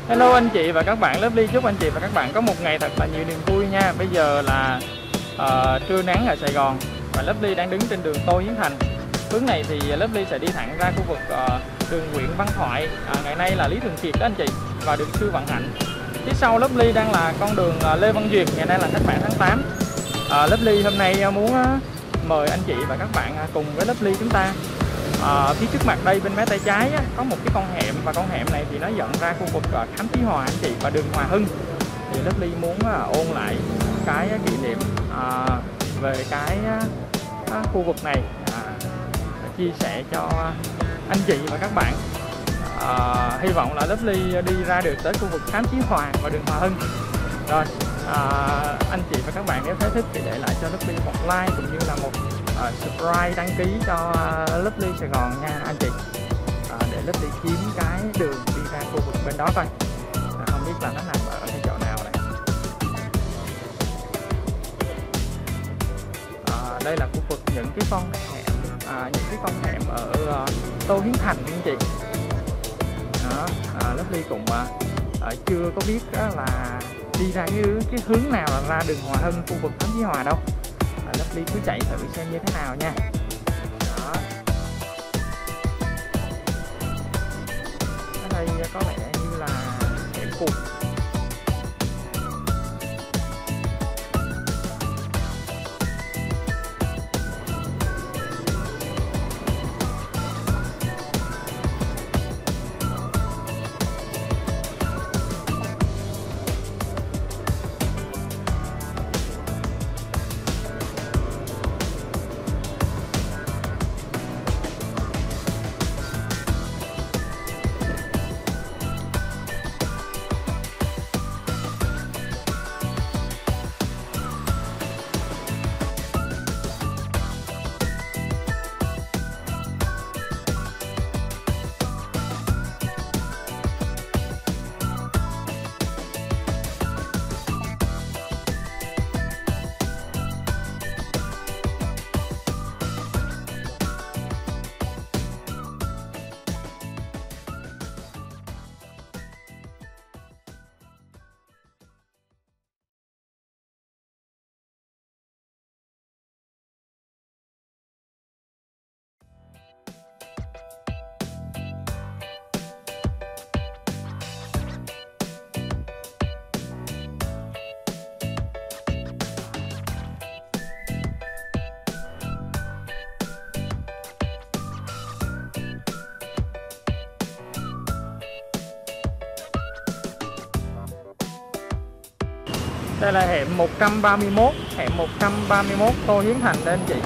Hello anh chị và các bạn, Lovely chúc anh chị và các bạn có một ngày thật là nhiều niềm vui nha. Bây giờ là trưa nắng ở Sài Gòn và Lovely đang đứng trên đường Tô Hiến Thành. Hướng này thì Lovely sẽ đi thẳng ra khu vực đường Nguyễn Văn Thoại, ngày nay là Lý Thường Kiệt đó anh chị, và đường Sư Vạn Hạnh. Phía sau Lovely đang là con đường Lê Văn Duyệt, ngày nay là Cách mạng tháng 8. Lovely hôm nay muốn mời anh chị và các bạn cùng với Lovely chúng ta phía trước mặt đây bên mé tay trái có một cái con hẻm, và con hẻm này thì nó dẫn ra khu vực Khám Chí Hòa anh chị và đường Hòa Hưng. Thì Lovely muốn ôn lại cái kỷ niệm về cái khu vực này, chia sẻ cho anh chị và các bạn. Hy vọng là Lovely đi ra được tới khu vực Khám Chí Hòa và đường Hòa Hưng. Rồi anh chị và các bạn nếu thấy thích thì để lại cho Lovely một like cũng như là một subscribe, đăng ký cho Lovely Sài Gòn nha anh chị, để Lovely kiếm cái đường đi ra khu vực bên đó coi. Không biết là nó nằm ở cái chỗ nào này. Đây là khu vực những cái con hẻm, ở Tô Hiến Thành anh chị. Đó, Lovely cũng chưa có biết là đi ra cái hướng nào là ra đường Hòa Hưng, khu vực Khám Chí Hòa đâu. Lovely cứ chạy thử xem như thế nào nha. Đó. Ở đây có vẻ như là hẻm cụt. Đây là hẻm 131 Tô Hiến Thành đây anh chị.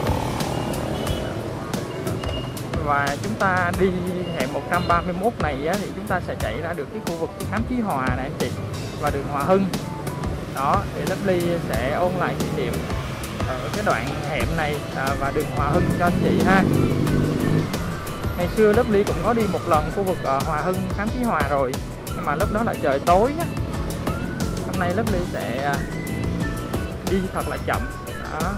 Và chúng ta đi hẻm 131 này thì chúng ta sẽ chạy ra được cái khu vực Khám Chí Hòa này anh chị và đường Hòa Hưng. Đó, để Lovely sẽ ôn lại kỷ niệm ở cái đoạn hẻm này và đường Hòa Hưng cho anh chị ha. Ngày xưa Lovely cũng có đi một lần khu vực Hòa Hưng, Khám Chí Hòa rồi, nhưng mà lúc đó là trời tối á. Hôm nay Lovely sẽ đi thật là chậm. Đó.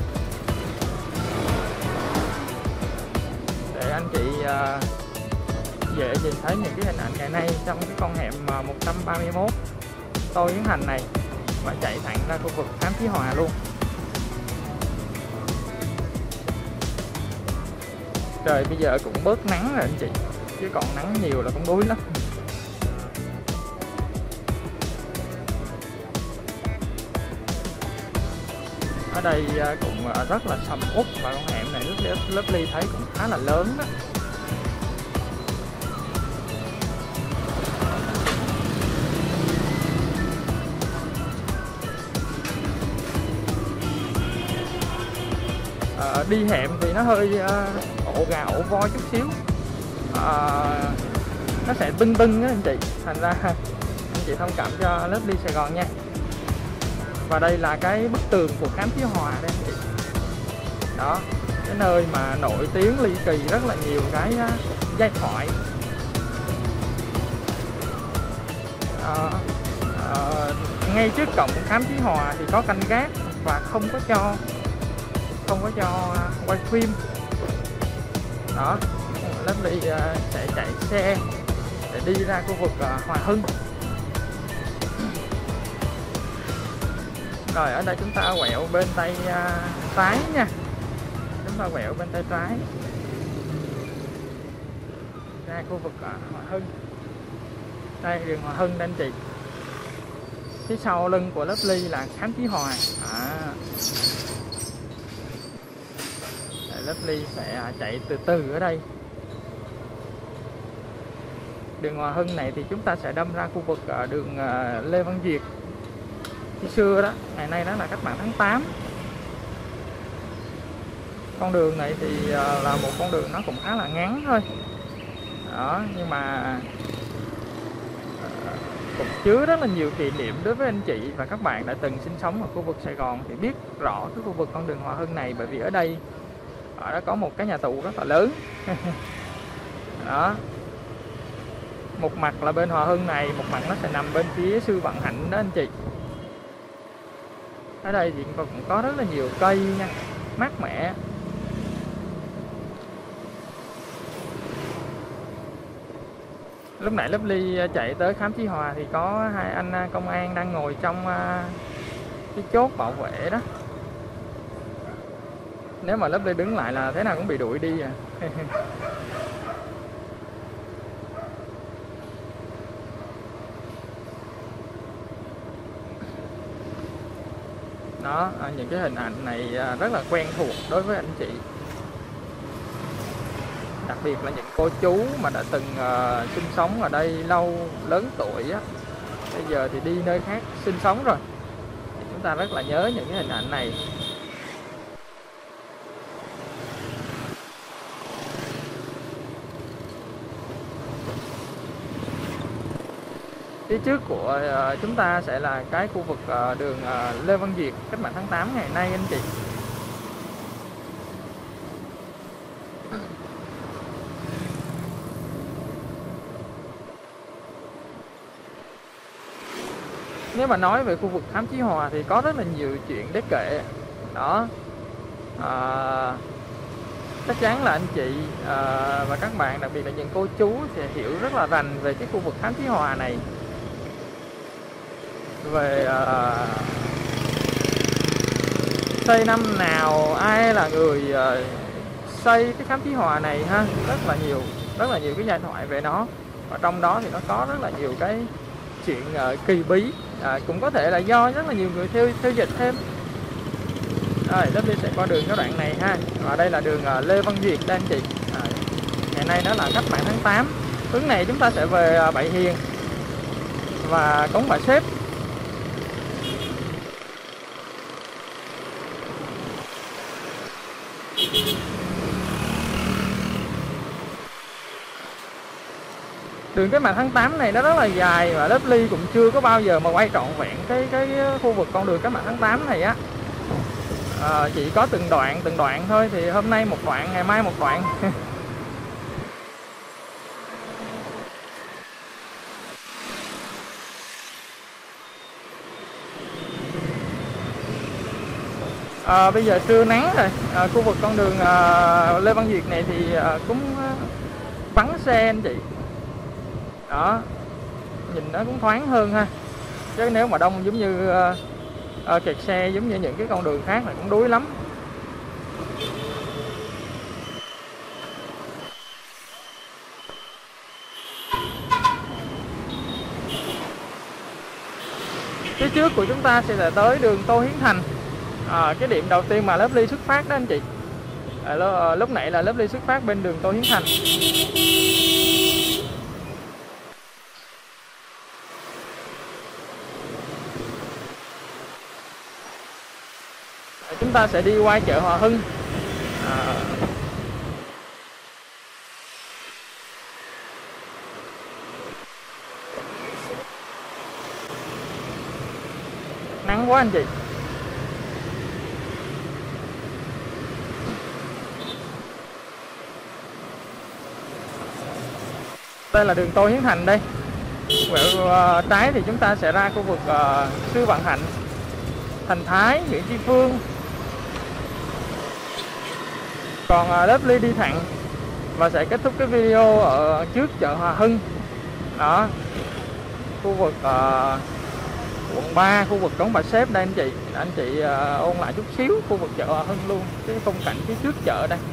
Để anh chị dễ nhìn thấy những cái hình ảnh ngày nay trong cái con hẻm 131 Tô Hiến Thành này, và chạy thẳng ra khu vực Khám Chí Hòa luôn. Trời bây giờ cũng bớt nắng rồi anh chị, chứ còn nắng nhiều là cũng đuối lắm. Ở đây cũng rất là sầm uất, và con hẻm này Lovely thấy cũng khá là lớn đó. Đi hẻm thì nó hơi ổ gà ổ voi chút xíu, nó sẽ tưng tưng á anh chị, thành ra anh chị thông cảm cho Lovely Sài Gòn nha. Và đây là cái bức tường của Khám Chí Hòa đây anh chị. Đó, cái nơi mà nổi tiếng ly kỳ rất là nhiều cái giai thoại. Ngay trước cổng Khám Chí Hòa thì có canh gác và không có cho quay phim. Đó, Lovely sẽ chạy xe sẽ đi ra khu vực Hòa Hưng. Rồi ở đây chúng ta quẹo bên tay trái nha. Chúng ta quẹo bên tay trái ra khu vực Hòa Hưng. Đây đường Hòa Hưng đây anh chị. Phía sau lưng của Lovely là Khám Chí Hòa. Lovely sẽ chạy từ từ ở đây. Đường Hòa Hưng này thì chúng ta sẽ đâm ra khu vực đường Lê Văn Duyệt. Khi xưa đó, ngày nay đó là cách mạng tháng 8. Con đường này thì là một con đường nó cũng khá là ngắn thôi. Đó, nhưng mà cũng chứa rất là nhiều kỷ niệm đối với anh chị và các bạn đã từng sinh sống ở khu vực Sài Gòn thì biết rõ cái khu vực con đường Hòa Hưng này, bởi vì ở đây đã có một cái nhà tù rất là lớn. Đó, một mặt là bên Hòa Hưng này, một mặt nó sẽ nằm bên phía Sư Vạn Hạnh đó anh chị. Ở đây thì cũng có rất là nhiều cây nha, mát mẻ. Lúc nãy Lovely chạy tới Khám Chí Hòa thì có hai anh công an đang ngồi trong cái chốt bảo vệ đó. Nếu mà Lovely đứng lại là thế nào cũng bị đuổi đi à. Đó, những cái hình ảnh này rất là quen thuộc đối với anh chị. Đặc biệt là những cô chú mà đã từng sinh sống ở đây lâu, lớn tuổi á, bây giờ thì đi nơi khác sinh sống rồi, thì chúng ta rất là nhớ những cái hình ảnh này. Phía trước của chúng ta sẽ là cái khu vực đường Lê Văn Duyệt, cách mạng tháng 8 ngày nay anh chị. Nếu mà nói về khu vực Khám Chí Hòa thì có rất là nhiều chuyện để kể. Đó, chắc chắn là anh chị và các bạn, đặc biệt là những cô chú sẽ hiểu rất là rành về cái khu vực Khám Chí Hòa này. Về xây năm nào, ai là người xây cái Khám Chí Hòa này ha, rất là nhiều cái giai thoại về nó. Và trong đó thì nó có rất là nhiều cái chuyện kỳ bí, cũng có thể là do rất là nhiều người theo dịch thêm. Rồi, Lovely sẽ qua đường cái đoạn này ha. Và đây là đường Lê Văn Duyệt đây anh chị. Ngày nay đó là cách mạng tháng 8. Hướng này chúng ta sẽ về Bại Hiền và Cống Bà Xếp. Đường cái mạng tháng 8 này nó rất là dài và Lovely cũng chưa có bao giờ mà quay trọn vẹn cái khu vực con đường cái mạng tháng 8 này á. Chỉ có từng đoạn thôi, thì hôm nay một đoạn, ngày mai một đoạn. Bây giờ trưa nắng rồi, khu vực con đường Lê Văn Duyệt này thì cũng vắng xe anh chị. Đó, nhìn nó cũng thoáng hơn ha. Chứ nếu mà đông giống như kẹt xe giống như những cái con đường khác là cũng đuối lắm. Phía trước của chúng ta sẽ là tới đường Tô Hiến Thành, cái điểm đầu tiên mà Lovely xuất phát đó anh chị. Lúc nãy là Lovely xuất phát bên đường Tô Hiến Thành. Chúng ta sẽ đi qua chợ Hòa Hưng. Nắng quá anh chị. Đây là đường Tô Hiến Thành đây. Quẹo trái thì chúng ta sẽ ra khu vực Sư Vạn Hạnh, Thành Thái, Nguyễn Tri Phương. Còn Lovely đi thẳng và sẽ kết thúc cái video ở trước chợ Hòa Hưng. Đó, khu vực quận 3, khu vực Cống Bà Xếp đây anh chị ôn lại chút xíu khu vực chợ Hòa Hưng luôn, cái khung cảnh phía trước chợ đây.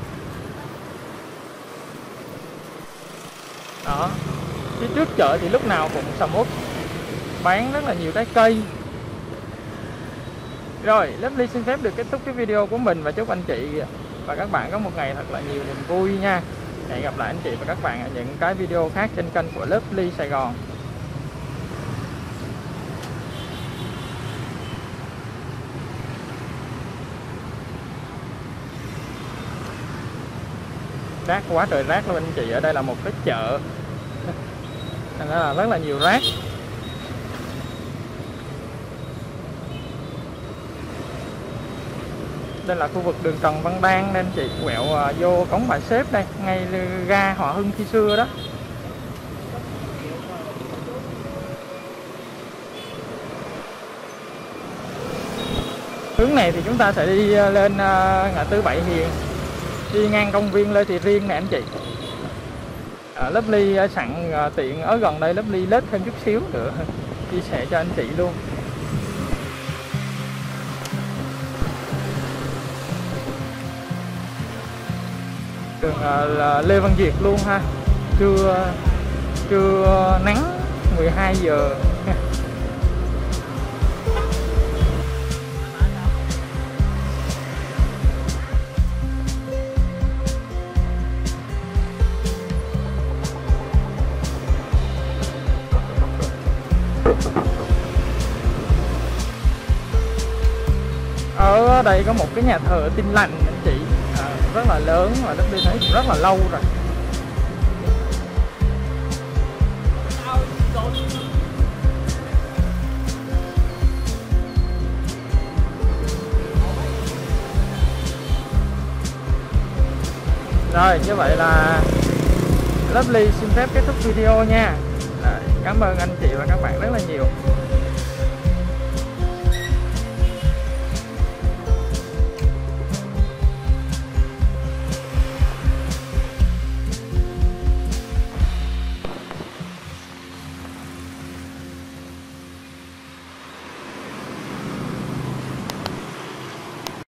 Đó, phía trước chợ thì lúc nào cũng sầm uất, bán rất là nhiều trái cây. Rồi, Lovely xin phép được kết thúc cái video của mình và chúc anh chị và các bạn có một ngày thật là nhiều niềm vui nha. Hẹn gặp lại anh chị và các bạn ở những cái video khác trên kênh của Lovely Sài Gòn. Rác quá trời rác luôn anh chị, ở đây là một cái chợ nên là rất là nhiều rác. Đây là khu vực đường Trần Văn Đan nên chị quẹo vô Cống Bà Xếp đây, ngay ga Hòa Hưng khi xưa đó. Hướng này thì chúng ta sẽ đi lên ngã tư Bảy Hiền, đi ngang công viên Lê Thị Riêng nè anh chị. Lovely sẵn tiện ở gần đây, Lovely lết thêm chút xíu nữa chia sẻ cho anh chị luôn. Đường là Lê Văn Duyệt luôn ha, trưa nắng 12 giờ. Ở đây có một cái nhà thờ Tin Lành anh chị, rất là lớn và Lovely thấy cũng rất là lâu rồi. Rồi như vậy là Lovely xin phép kết thúc video nha. Cảm ơn anh chị và các bạn rất là nhiều.